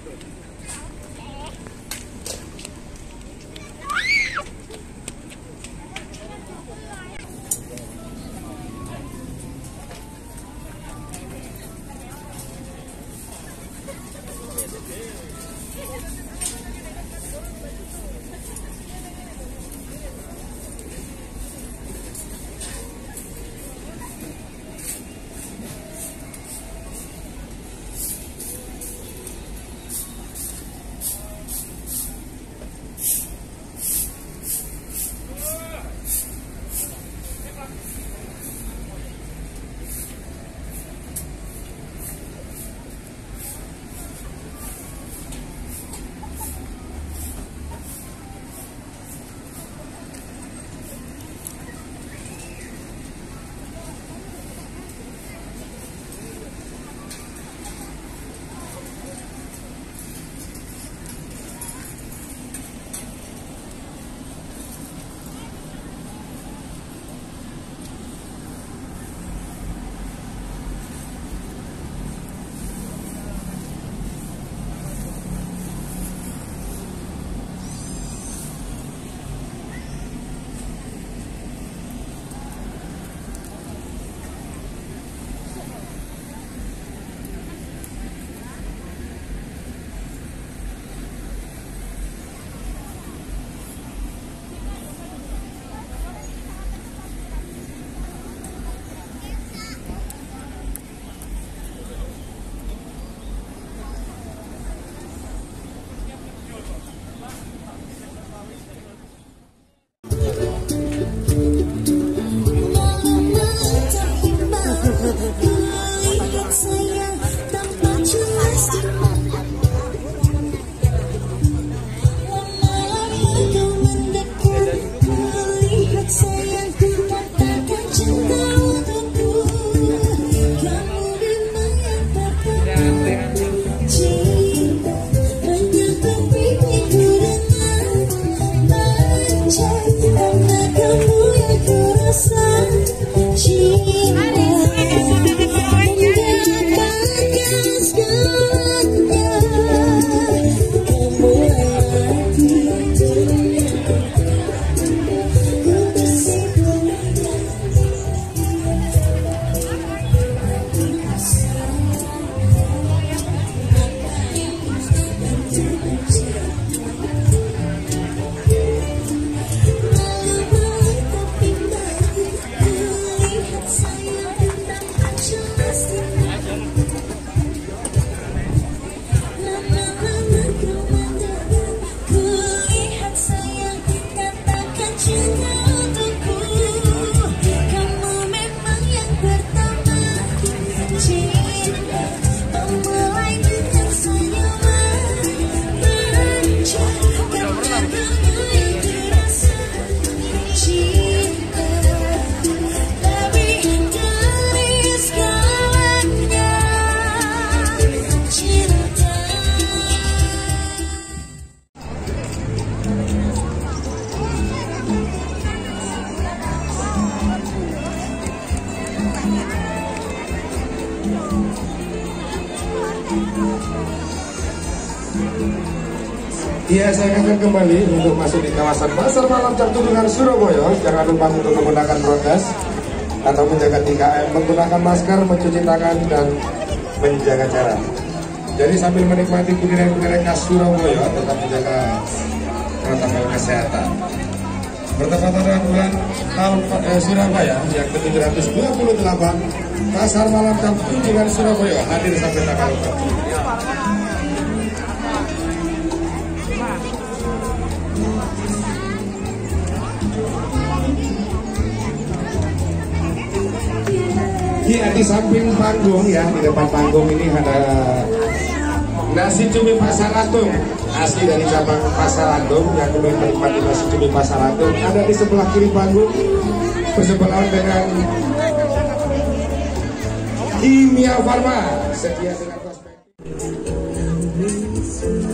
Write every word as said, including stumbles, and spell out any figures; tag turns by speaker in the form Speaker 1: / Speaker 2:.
Speaker 1: Iya, saya akan kembali untuk masuk di kawasan Pasar Malam Cap Tudungan Surabaya. Jangan lupa untuk menggunakan prokes atau menjaga tiga M, menggunakan masker, mencuci tangan, dan menjaga jarak. Jadi sambil menikmati kuliner-kuliner khas Surabaya, tetap menjaga protokol kesehatan. Bertepatan dengan bulan tahun eh, Surabaya yang ke tujuh ratus dua puluh delapan, Pasar Malam Cap Tudungan Surabaya hadir sampai tanggal empat puluh. Iya, di samping panggung ya, di depan panggung ini ada nasi cumi Pasar Agung, asli dari cabang Pasar Agung yang kemudian menikmati nasi cumi Pasar Agung. Ada di sebelah kiri panggung bersebelahan dengan Kimia Farma, setia dengan kosmetik.